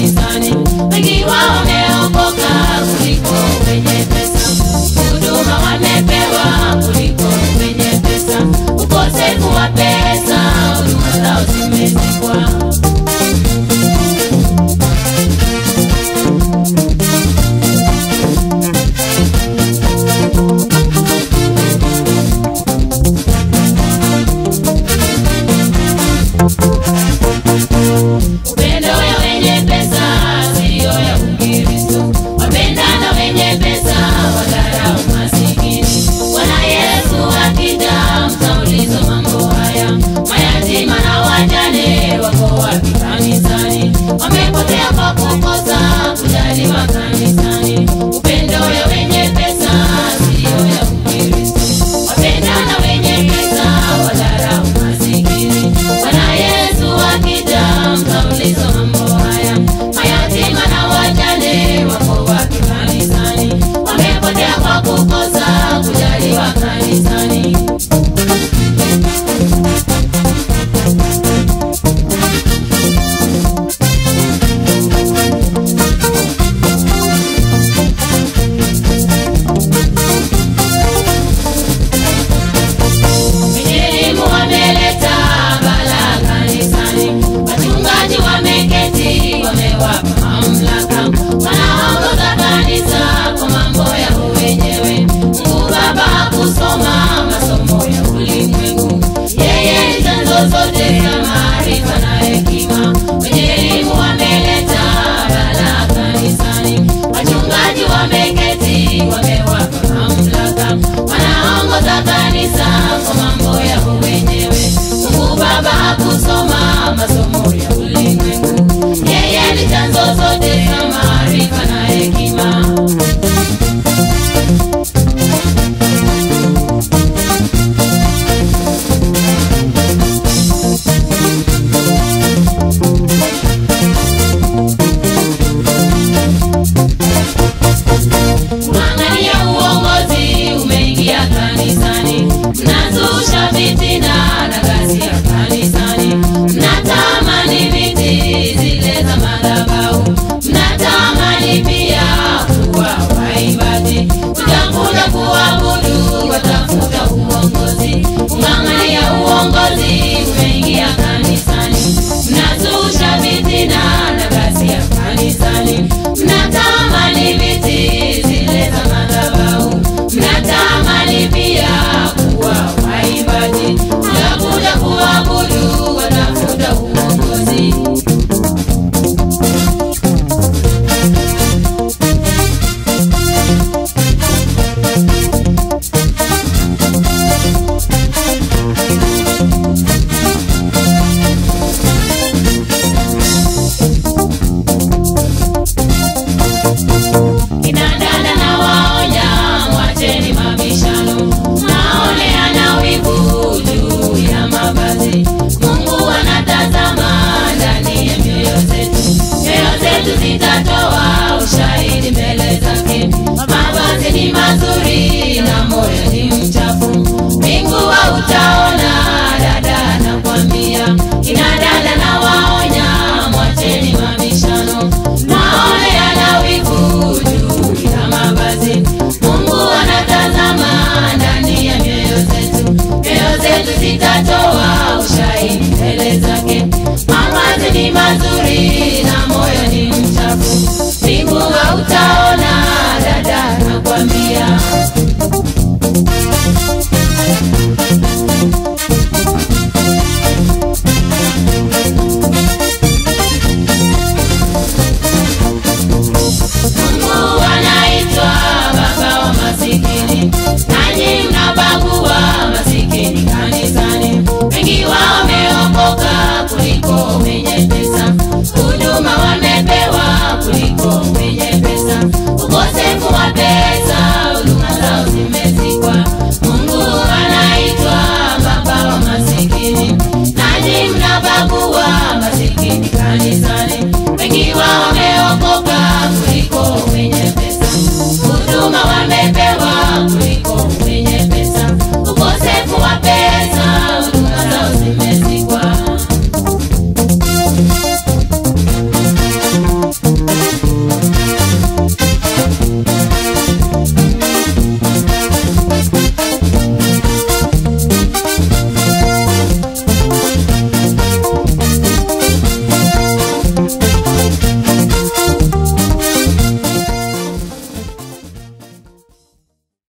kanisani. Wengi wao wameokoka kuliko wenye pesa. Huduma wamepewa kuliko wenye pesa. Ukosefu wa pesa, huduma zao zimezikwa. Upendo ya wenye pesa sio ya Ukristo. Wapendana wenye pesa wadharau masikini. Bwana Yesu akija mtauliza mambo haya. Mayatima na wajane wako wapi kanisani? Wamepotea kwa kukosa kujaliwa kanisani. Upendo ya wenye pesa sio ya Ukristo. Wapendana wenye pesa wadharau masikini. Bwana Yesu akija mtauliza mambo haya. Mayatima na wajane wako wapi kanisani? Wamepotea kwa kukosa kujaliwa kanisani. Elimu wameleta balaa kanisani. Wachungaji wameketi wamewapa mamlaka. Wanaongoza kanisa kwa mambo ya wenyewe. Mungu Baba hakusoma masomo ya ulimwengu. Yeye ni chanzo zote za maarifa na hekima. Wenye elimu wameleta balaa kanisani. Wachungaji wameketi wamewapa mamlaka. Wanaongoza kanisa kwa mambo ya wenyewe. Mungu Baba hakusoma masomo ya ulimwengu. Yeye ni chanzo zote za maarifa na hekima. Angalia uongozi umeingia kanisani. Mnazusha fitina na ghasia kanisani. Mnatamani viti zile za madhabahu. Mnatamani pia kuwa waimbaji. Utakuja kuabudu watafuta uongozi. Angalia uongozi umeingia kanisani. Mnazusha fitina na ghasia kanisani. Mnatamani viti zile za madhabahu. Mnatamani pia kuwa waimbaji. Utakuja kuabudu watafuta uongozi. Kina dada na waonya, mwacheni mabishano. Maoneana wivu juu ya mavazi. Mungu anatazama ndani ya mioyo zetu. Mioyo zetu zitatoa